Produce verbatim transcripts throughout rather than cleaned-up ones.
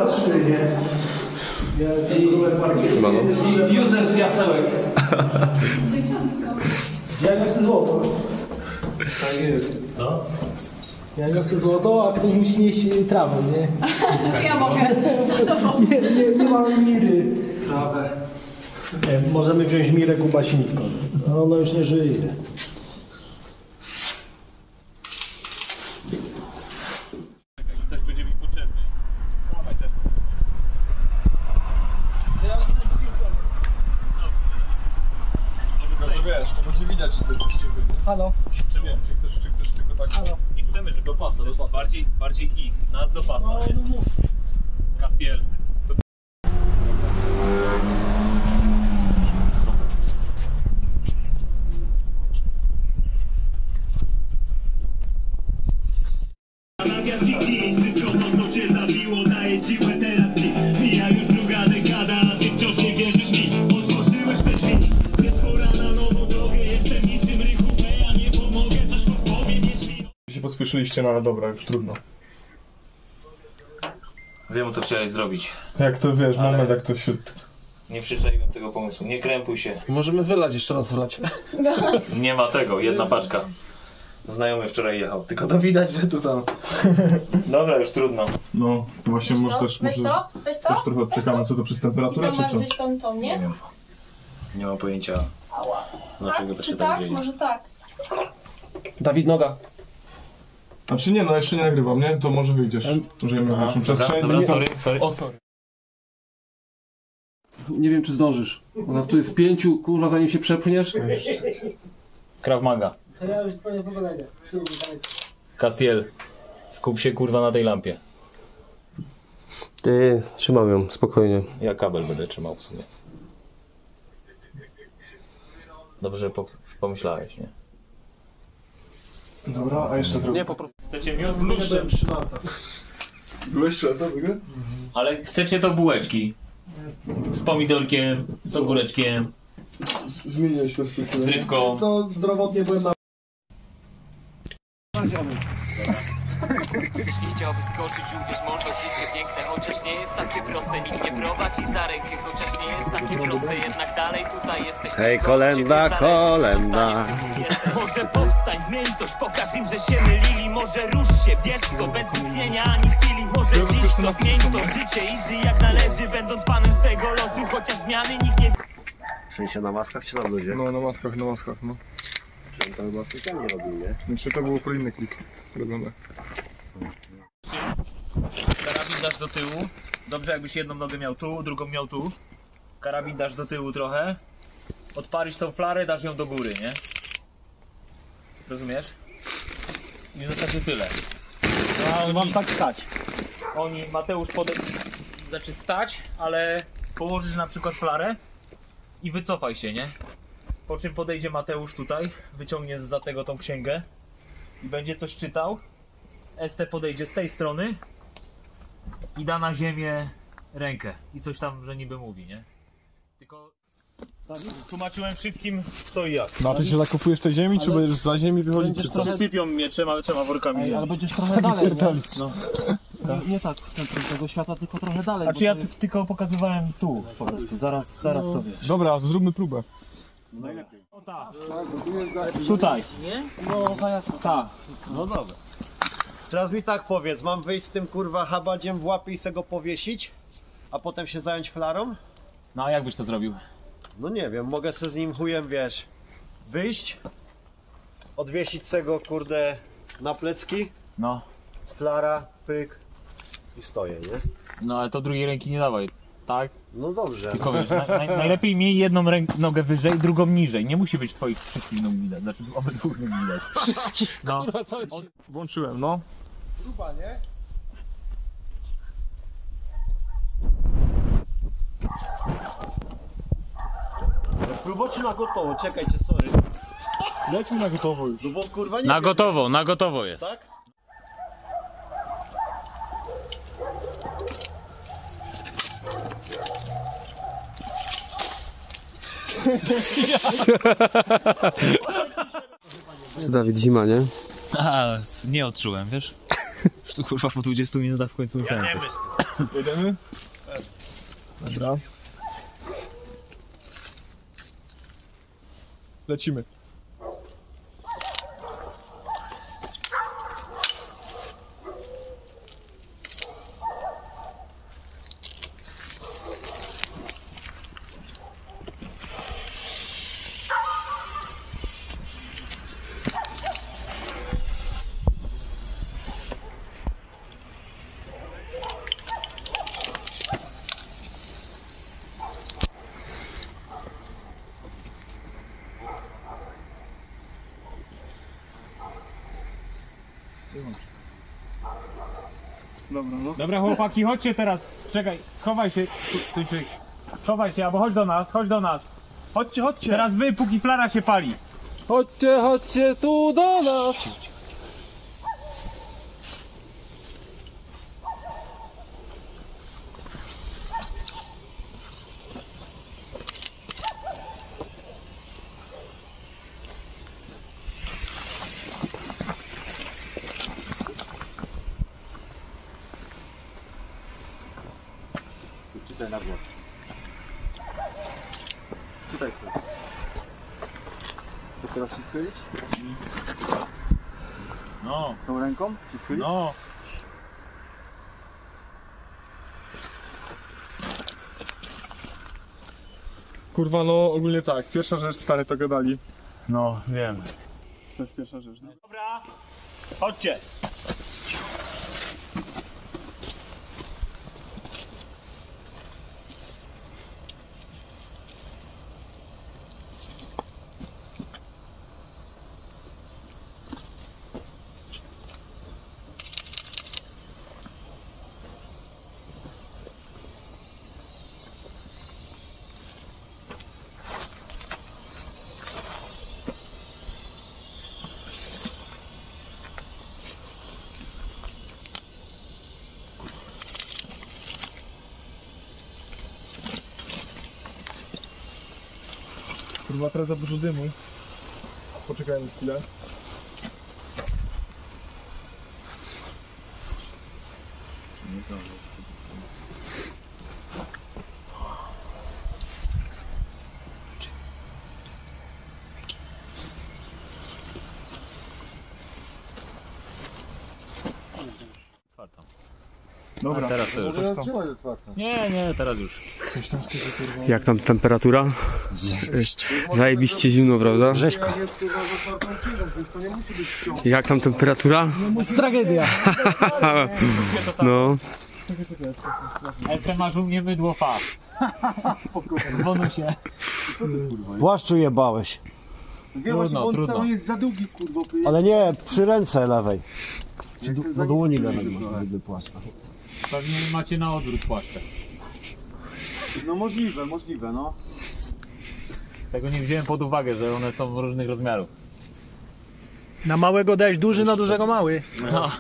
trzy, nie? Ja jestem królem marketingu. Józef Jasełek. Ja niosę złoto. Tak jest. Co? Ja niosę złoto, a ktoś musi nieść trawę, nie? Ja mogę. Nie, nie, nie mamy Miry. Trawę. Nie, możemy wziąć Mirę Kubasińską. No, ona już nie żyje. Ktoś będzie mi potrzebny. Dawaj też. No to wiesz, to będzie widać, że to jesteście wy. Halo? Czy nie, czy chcesz, czy chcesz tylko tak? Halo? Nie chcemy, żeby Do pasa, do pasa. Bardziej, bardziej ich, nas do pasa. No, nie? no mów. Castiel. Się pospieszyliście, no ale dobra, już trudno. Wiem, co chciałeś zrobić. Jak to wiesz, Ale- moment jak to się... Nie przyczaiłem tego pomysłu. Nie krępuj się. Możemy wylać jeszcze raz wlać. Nie ma tego, jedna paczka. Znajomy wczoraj jechał. Tylko to widać, że tu tam. Dobra, już trudno. No, właśnie Weź może to, też... weź może to, weź to. też trochę odczekamy, co to przez I temperaturę, tam czy masz co? gdzieś tą, tą, Nie nie? wiem. Nie mam pojęcia, Ała. dlaczego to Czy się tak tak? dzieje. Może tak. Dawid Noga. A czy nie, no jeszcze nie nagrywam, nie? To może wyjdziesz. Możemy Aha, naszą dobra, przestrzeń. dobra, Nie- sorry, sorry. O, sorry. Nie wiem, czy zdążysz. U nas tu jest pięciu, kurwa, zanim się przepchniesz. Krav Maga. To ja już dzwonię po kolegę. Castiel. Skup się kurwa na tej lampie. Ty, trzymam ją, spokojnie. Ja kabel będę trzymał w sumie. Dobrze po pomyślałeś, nie? Dobra, a jeszcze zrobię. Nie, po prostu. Chcecie miód bluszczem? Byłeś szedł, nie? Ale chcecie to bułeczki. Z pomidorkiem, z ogóreczkiem, Zmieniłeś perspektywę. z rybką. To zdrowotnie byłem na... Jeśli chciałbyś skoczyć, uwierz, mordo, życie piękne, chociaż nie jest takie proste. Nikt nie prowadzi za rękę, chociaż nie jest takie proste. Jednak dalej tutaj jesteś. Hej, tylko od ciebie kolenda, zależy, czy kolenda. zostaniesz tym, kim jesteś. Może powstań, zmień coś, pokaż im, że się mylili. Może rusz się, wiesz go, bez istnienia ani chwili. Może dziś to zmień to życie i żyj jak należy, będąc panem swego losu, chociaż zmiany nikt nie... W sensie na maskach czy na bluzie? No, na maskach, na maskach, no. Czyli to chyba specjalnie robił, nie? Znaczy to było po inny klip robione. Karabin dasz do tyłu. Dobrze, jakbyś jedną nogę miał tu, drugą miał tu. Karabin dasz do tyłu trochę. Odpalisz tą flarę, dasz ją do góry, nie? Rozumiesz? I w zasadzie tyle. A oni, Mam tak stać. oni, Mateusz pode... Znaczy stać, ale położysz na przykład flarę i wycofaj się, nie? Po czym podejdzie Mateusz tutaj, wyciągnie zza tego tą księgę i będzie coś czytał. S T podejdzie z tej strony i da na ziemię rękę i coś tam, że niby mówi, nie? Tylko tłumaczyłem wszystkim co i jak. No a ty się zakopujesz tej ziemi, czy będziesz za ziemi wychodzić, czy co? Przysypią mnie trzema, trzema workami ziemi. Ale będziesz trochę dalej, nie? No. Nie, nie tak w centrum tego świata, tylko trochę dalej. Znaczy bo ja to jest... tylko pokazywałem tu po prostu, zaraz, zaraz to wiesz. Dobra, zróbmy próbę. O tak, tutaj. Nie? No, za jasno. Tak. No dobra. Teraz mi tak powiedz, mam wyjść z tym kurwa habadziem w łapie i se go powiesić? A potem się zająć flarą? No a jak byś to zrobił? No nie wiem, mogę se z nim chujem, wiesz, wyjść, odwiesić se go, kurde, na plecki, No. flara, pyk i stoję, nie? No ale to drugiej ręki nie dawaj, tak? No dobrze. Tylko wiesz, naj, naj, najlepiej miej jedną rękę, nogę wyżej, drugą niżej. Nie musi być twoich wszystkich nóg widać, znaczy obydwu nóg widać. Wszystkich, no. Od... Włączyłem, no. Gruba, nie? Próbo czy na gotowo? Czekajcie, sorry. Lećmy na gotowo już. No bo kurwa nie Na wiem, gotowo, na gotowo jest. tak? Co Dawid, zima, nie? A, nie odczułem, wiesz? Tu kurwa po dwudziestu minutach w końcu musiałem. Jedziemy? Dobra. Lecimy. Dobra, no. Dobra chłopaki, chodźcie teraz. Czekaj, schowaj się. Tu, tu, tu. Schowaj się, albo chodź do nas, chodź do nas. Chodźcie, chodźcie. Teraz wy, póki flara się pali. Chodźcie, chodźcie tu do nas! Czytaj na głos. Czytaj to. Co teraz się schylić? No, Tą ręką? Się schylić? no. Kurwa, no ogólnie tak. Pierwsza rzecz, stary to gadali. No, wiem. To jest pierwsza rzecz. No. Dobra, chodźcie. Kurwa, teraz za dużo dymu. Poczekajmy chwilę. Dobra, A teraz to już. Nie, nie, teraz już. Jak tam temperatura? Zajebiście zimno, prawda? Rzeźko. Jak tam temperatura? Tragedia. No. S M masz u mnie mydło fa. W bonusie. Płaszczu jebałeś. Trudno, trudno. Ale nie, przy ręce lewej. Do dłoni lewej można by płaszcz. Pewnie macie na odwrót płaszcze. No możliwe, możliwe, no. Tego nie wziąłem pod uwagę, że one są różnych rozmiarów. Na małego dałeś duży, na dużego mały. No.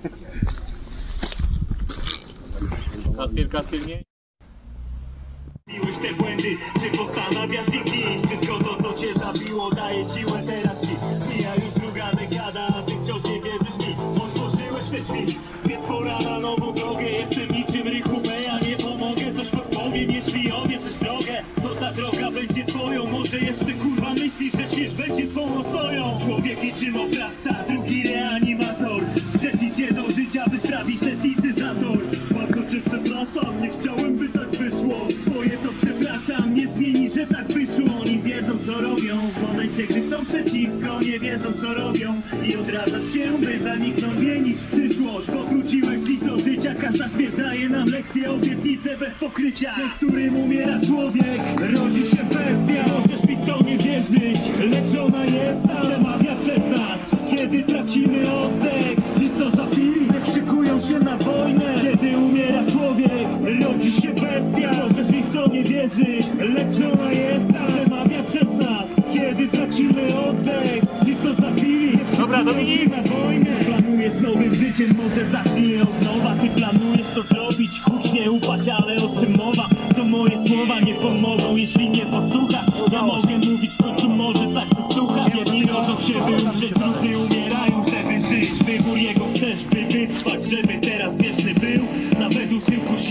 Kaspier, Kaspier, nie? Miłeś te błędy, czy postanawiasz ich wszystko to, co cię zabiło, daje siłę teraz ci. Mija już druga dekada, a ty wciąż nie wierzysz mi. Otworzyłeś te drzwi, więc pora na nową drogę. Jestem niczym Rychu B, ja nie pomogę. Coś podpowiem, jeśli obierzesz drogę, to ta droga będzie twoją. Może jeszcze kurwa myślisz, że śwież będzie twą ostoją. Człowiek niczym oprawca, drugi reanimator. Trzeci cię do życia wyprawi setityzator. Bardzo cię przepraszam, nie chciałem, by tak wyszło. Twoje to przepraszam, nie zmieni, że tak wyszło. Oni wiedzą, co robią, w momencie, gdy są przeciwko. Nie wiedzą, co robią i odradzasz się, by zaniknąć, zmienić przyszłość. Powróciłeś dziś do życia, każda śmierć daje nam lekcję. Obietnicę bez pokrycia, ten, którym umiera człowiek. Rodzi się bestia, możesz mi w to nie wierzyć, lecz ona jest tam, przemawia przez nas. Kiedy tracimy oddech, ci co zapili, jak szykują się na wojnę. Kiedy umiera człowiek, rodzi się bestia. Możesz mi w to nie wierzyć, lecz ona jest tam, przemawia przez nas. Kiedy tracimy oddech, ci co zapili, Dobra, Dominik! na wojnę. Planuję z nowym życiem, może zacznij od nowa. Ty planujesz to zrobić, hucznie upaść, ale o czym mowa? To moje słowa nie pomogą, jeśli nie posłuchasz. Ja mogę mówić w końcu, może tak wysłuchasz. Jedni rodzą się, by umrzeć, drudzy umierają, żeby żyć. Wybór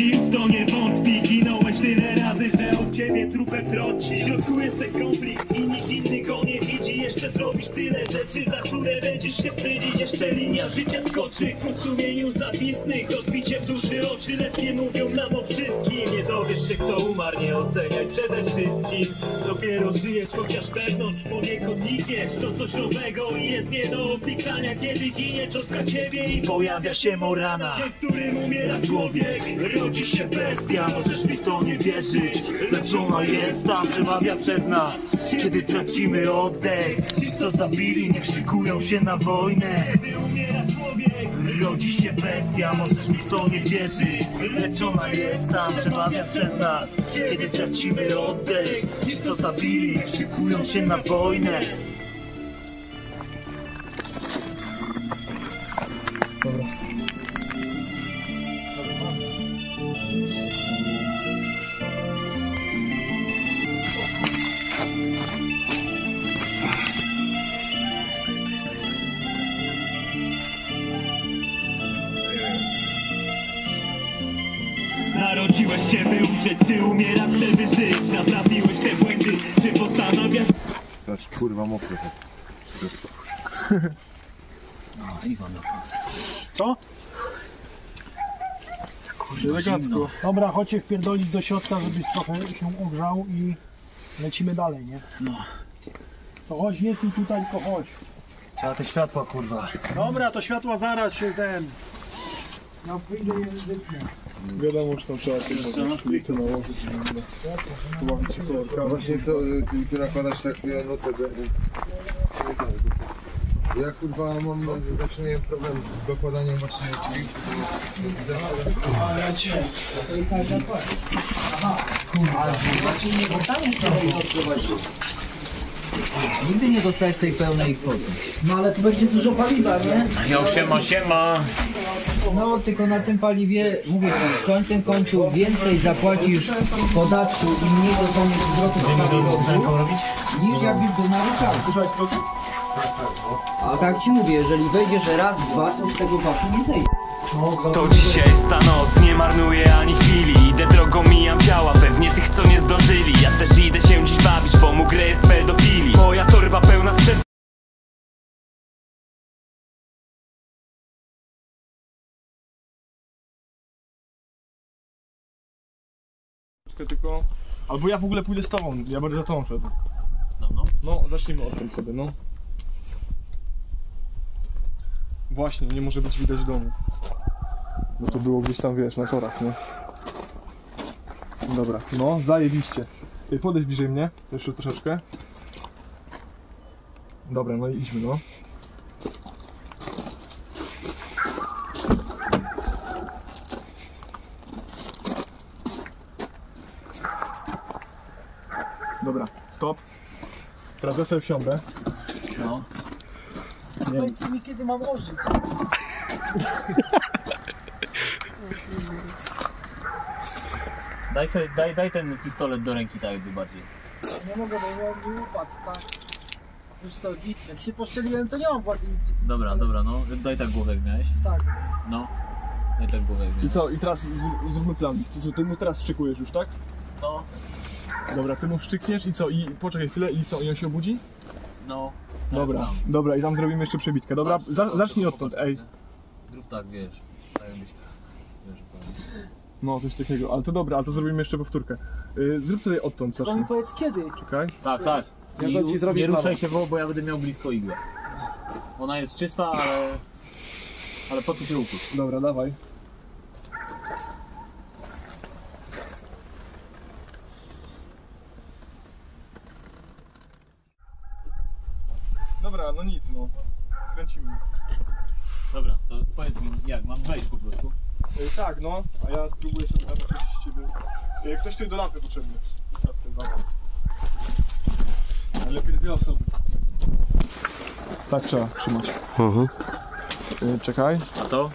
Nikt w to nie wątpi, ginąłeś tyle razy, że od ciebie trupem troci. W środku jest ten konflikt i nikt inny go nie widzi. Jeszcze zrobisz tyle rzeczy, za które będziesz się wstydzić. Jeszcze linia życia skoczy w sumieniu zawistnych. Odbicie w duszy oczy lepiej mówią nam o wszystkim. Nie dowiesz się, kto umarł, nie oceniaj przede wszystkim. Dopiero żyjesz, chociaż wewnątrz poniekąd nikniesz. To coś nowego i jest nie do opisania. Kiedy ginie cząstka ciebie i pojawia się morana, w którym umiera człowiek, rodzi się bestia. Możesz mi w to nie wierzyć, lecz ona jest tam, przemawia przez nas. Kiedy tracimy oddech, ci co zabili, niech szykują się na wojnę. Kiedy umiera człowiek, rodzi się bestia. Możesz mi w to nie wierzyć, lecz ona jest tam, przemawia przez nas. Kiedy tracimy oddech, ci co zabili, niech szykują się na wojnę. Narodziłeś się, by umrzeć, czy umierasz, żeby żyć? Naprawiłeś te błędy, czy postanawiasz... Patrz, kurwa, mokro. Co? Elegancko. Dobra, chodźcie wpierdolić do środka, żebyś trochę się ogrzał i lecimy dalej, nie? No. To chodź, nie stój tutaj, tylko chodź. Trzeba te światła, kurwa. Dobra, to światła zaraz się ten... No wyjdę je wytnę. Wiadomo, że tam trzeba to nałożyć. Tu ma być kolorka. Właśnie to, ty, ty nakładasz tak no tego. Ja kurwa mam, znaczy miałem problem z dokładaniem właśnie dźwięku. Ale cię. Nigdy nie dostałeś tej pełnej kwoty. No ale to będzie dużo paliwa, nie? Jo, siema, siema. No tylko na tym paliwie, mówię wam, końcem końców więcej zapłacisz podatku i mniej dostaniesz zwrotu z paliwowców, niż jakbyś był naruszał. A tak ci mówię, jeżeli wejdziesz raz, dwa, to z tego VAT nie zejdzie. To dzisiaj jest ta noc, nie marnuję ani chwili. Idę drogą, mijam ciała, pewnie tych co nie zdążyli. Ja też idę się dziś bawić, bo mu grę jest pedofilii. Moja torba pełna sprzętu. Tylko... Albo ja w ogóle pójdę z tobą, ja będę za tobą szedł. Za mną? No, zacznijmy od tym sobie, no. Właśnie, nie może być widać domu. Bo to było gdzieś tam, wiesz, na torach, nie? Dobra, no, zajebiście. Ej, podejdź bliżej mnie, jeszcze troszeczkę. Dobra, no i idźmy, no. Dobra, stop. Teraz ja sobie wsiądę. No. Powiedz mi, kiedy mam ożyć. Daj, sobie, daj, daj ten pistolet do ręki, tak jakby bardziej. Nie mogę, bo ja mi upadł, tak? Wiesz co, jak się poszczeliłem, to nie mam władzy. Dobra, dobra, no. Daj tak głowę, jak miałeś. Tak. No. Daj tak głowę, jak I miałeś. co? I teraz z- zróbmy plan. Ty, co, ty mu teraz wszczykujesz już, tak? No. Dobra, ty mu wszczykniesz i co? I poczekaj chwilę i co? I on się obudzi? No. Dobra, Tak, tam. dobra i tam zrobimy jeszcze przebitkę. Dobra, Patrz, za, patrz, zacznij patrz, odtąd, popatrz, ej. nie? Zrób tak, wiesz. Tak jakbyś... Wiesz co. No, coś takiego, ale to dobra, ale to zrobimy jeszcze powtórkę. Yy, zrób tutaj odtąd, To mi zacznij. powiedz kiedy. Czekaj. Tak, tak. Ja I to ci zrobię nie prawo. ruszaj się, bo, bo ja będę miał blisko igłę. Ona jest czysta, ale... Ale po co się ukuć? Dobra, dawaj. Dobra, no nic, no. Kręcimy. Dobra, to powiedz mi jak, mam wejść po prostu. Yy, tak, no, a ja spróbuję sobie tam coś z ciebie. Yy, ktoś tu do lampy potrzebny. Teraz sobie dawaj. Lepiej dwie osoby. Tak trzeba trzymać. Mhm. Yy, czekaj. A to?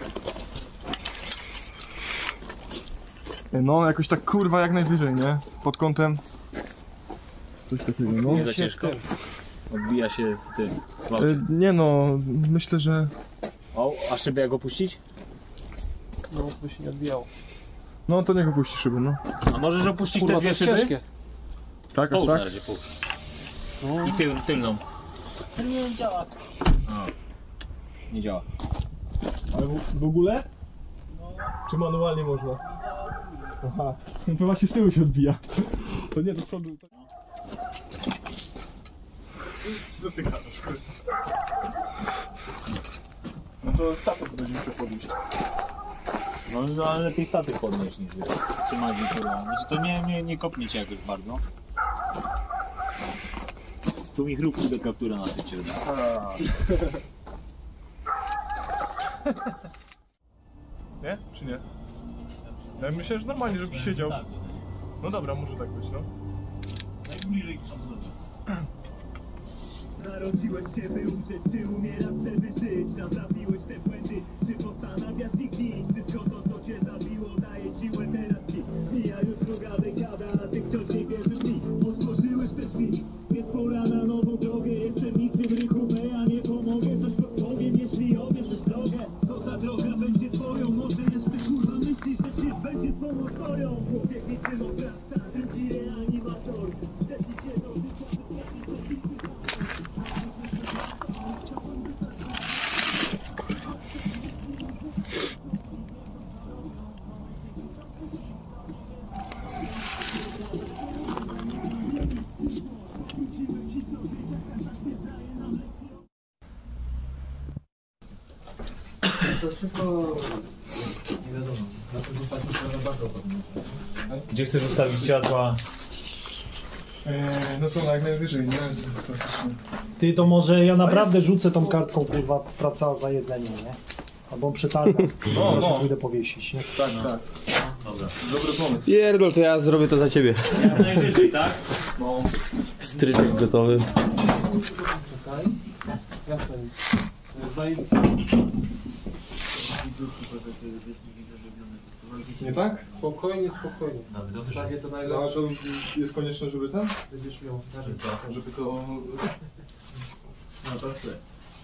Yy, no, jakoś tak kurwa jak najwyżej, nie? Pod kątem. Coś takiego, no. Nie za ciężko? Odbija się w tym w aucie. Yy, nie no, myślę, że... O, a szybę jak opuścić? No, by się nie odbijało. No to niech opuści szyby, no. A możesz opuścić Kurwa, te to dwie jest szyby? ciężkie. Tak, aż Połóż na tak? razie, połóż. I tyl, tylną. Nie działa. A. Nie działa. Ale w, w ogóle? Czy manualnie można? Aha, to właśnie z tyłu się odbija. To nie, to z przodu. To... Co ty gadasz, kurwa? No to status będzie musiał podnieść. No, no ale lepiej statyw podnieść niż wiesz. Czy magii, kurwa. Znaczy to nie, nie, nie kopnie cię jakoś bardzo. Tu mi chrupki do kaptura na tycie. Nie? Czy nie? Ja myślę, że normalnie, żebyś siedział. No dobra, może tak być, no. Najbliżej samochodu. Narodziłeś się, by umrzeć, czy umierasz, żeby żyć? Naprawiłeś te błędy, czy postanawiasz ich nic? Wszystko to, co cię zabiło, daje siłę teraz ci. Mija już druga dekada, a ty wciąż nie wierzysz mi. Otworzyłeś te drzwi, jest pora na nową drogę. Jestem niczym Rychówę, ja nie pomogę. Coś podpowiem, jeśli obierzesz drogę. To ta droga będzie twoją, może jeszcze kurwa myślisz, że się będzie twą twoją. Człowiek niczym obrasta, drugi reanimator. Wtedy się do To wszystko nie wiadomo. Na to zostać to bardzo podobne. Gdzie chcesz ustawić światła? Eee, no co, jak najwyżej, nie? Klasycznie. Ty, to może ja naprawdę rzucę tą kartką, kurwa, praca za jedzenie, nie? Albo przetargam. No, Może no. pójdę powiesić, nie? Tak, tak. Dobra. Dobry pomysł. Pierdol, to ja zrobię to za ciebie. Najwyżej, tak? No. Stryczek gotowy. Czekaj. Nie tak? Spokojnie, spokojnie. Nawet dobrze. Takie to No, a najlepsze. to jest konieczne, żeby ten? Będziesz miał. Żeby to... No tak sobie.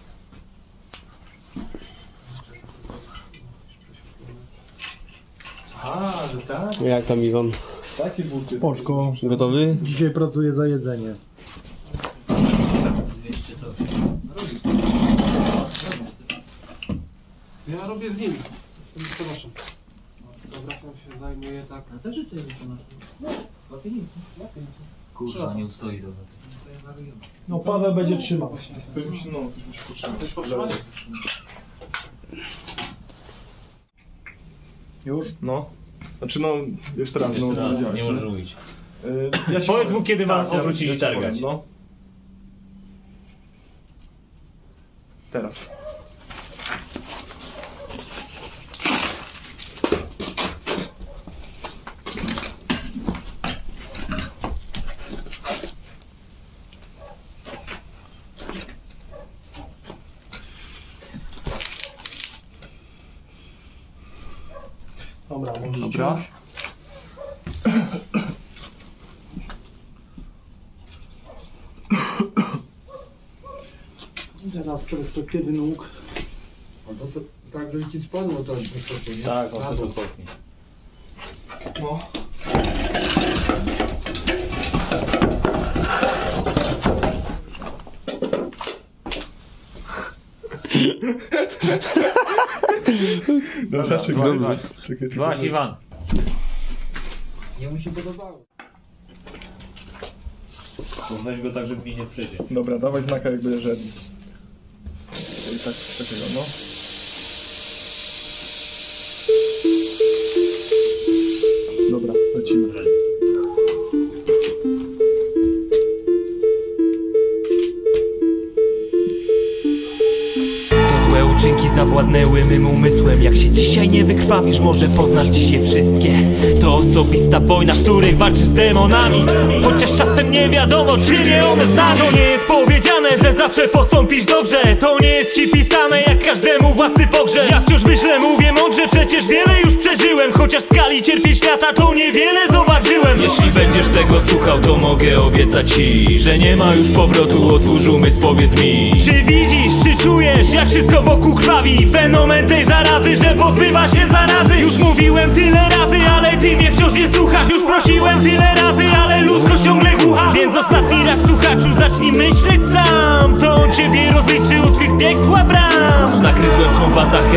A, że tak? Jak tam Iwan? Takie buty. Poszko, Gotowy? dzisiaj pracuję za jedzenie. dwieście coś. Ja robię z nim. Z tym listonoszem. Fotografią się zajmuję tak. A też jest coś wykonane. No, łapienicy, łapienicy. Kurwa, nie ustoi to. To ja waruję. No Paweł będzie trzymał. Coś mi się, no, coś mi się potrzeba. Coś potrzymać? Już? No. Znaczy no, jeszcze raz, Jeszcze no, raz, powiedziałeś, nie możesz mówić. Yy, ja się Powiedz powiem. mu, kiedy mam ja- obrócić ja i ci targać. powiem, No. Teraz. Dobra, możesz Dobra. wziąć. Teraz z perspektywy nóg. A to so, tak, żeby ci spadło to niestety, nie? Tak, on Na sobie dół. to popchnie. No. Dobra, czekaj. Dobra. Czekaj, Złaś, czekaj. Iwan. Nie mu się podobało. Weź go tak, żeby mi nie przejdzie. Dobra, dawaj znaka, jak będziesz ready. I tak, takiego, no. Dobra, lecimy. To złe uczynki zawładnęły mym umysłem. Jak się dzisiaj nie wykrwawisz, może poznasz dziś je wszystkie. To osobista wojna, w której walczysz z demonami. Chociaż czasem nie wiadomo, czy nie one znają. To nie jest powiedziane, że zawsze postąpisz dobrze. To nie jest ci pisane, jak każdemu własny pogrzeb. Ja wciąż myślę, mówię mądrze, przecież wiele już przeżyłem. Chociaż w skali cierpień świata to niewiele zobaczyłem. Jeśli będziesz tego słuchał, to mogę obiecać ci, że nie ma już powrotu, otwórz umysł, powiedz mi. Czy widzisz, czy czujesz, jak wszystko wokół krwawi? Fenomen tej zarazy, że pozbywa się zarazy. Już mówiłem tyle razy, ale ty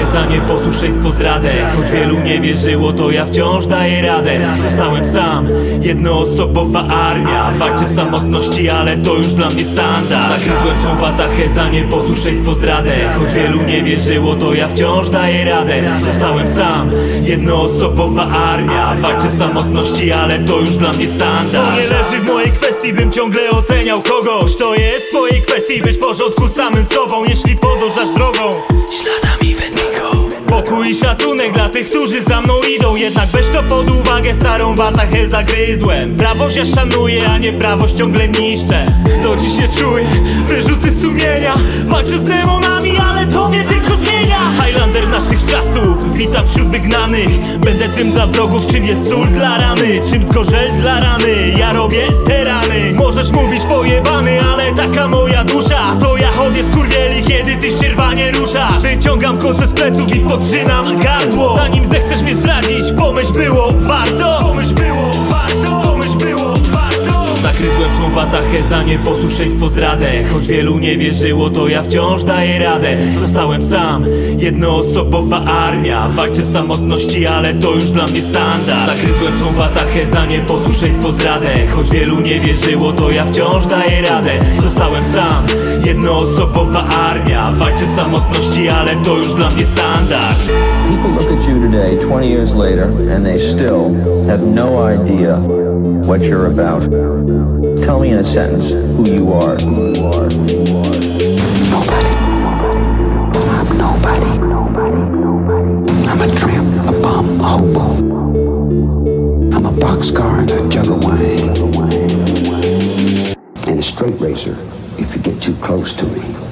watachę za nieposłuszeństwo, zdradę. Choć wielu nie wierzyło, to ja wciąż daję radę. Zostałem sam, jednoosobowa armia. Walczę w samotności, ale to już dla mnie standard. Zagryzłem swą watachę za nieposłuszeństwo, zdradę. Choć wielu nie wierzyło, to ja wciąż daję radę. Zostałem sam, jednoosobowa armia. Walczę w samotności, ale to już dla mnie standard. To nie leży w mojej kwestii, bym ciągle oceniał kogoś. To jest w twojej kwestii być w porządku z samym sobą. Jeśli podążasz drogą śladami Wendigo. Pokój i szacunek dla tych, którzy za mną idą. Jednak weź to pod uwagę, starą watachę zagryzłem. Prawość ja szanuję, a nie prawość ciągle niszczę. Do dziś nie czuję wyrzuty sumienia. Walczę z demonami, ale to mnie tylko zmienia. Highlander naszych czasów, witam wśród wygnanych. Będę tym dla wrogów, czym jest sól dla rany, czym zgorzel dla rany. Ja robię te rany. Możesz mówić pojebany, ale taka moja dusza. To ja chodzę skurwieli, kiedy ty ścierwanie ruszasz. Wyciągam kosę z pleców i podtrzymam gardło. Zanim zechcesz mnie zdradzić, pomyśl było warto. Pomyśl było warto, pomyśl było warto. Zagryzłem swą watachę za nieposłuszeństwo, zdradę. Choć wielu nie wierzyło, to ja wciąż daję radę. Zostałem sam, jednoosobowa armia. Walczę w samotności, ale to już dla mnie standard. Zagryzłem swą watachę za nieposłuszeństwo, zdradę. Choć wielu nie wierzyło, to ja wciąż daję radę. Zostałem sam, jednoosobowa armia. Walczę w samotności, ale to już dla mnie standard. People look at you today, twenty years later, and they still have no idea what you're about. Tell me in a sentence who you are. Who you are. Who you are. Nobody. I'm nobody. I'm a tramp, a bum, a hobo. I'm a boxcar and a jug of wine. And a straight racer if you get too close to me.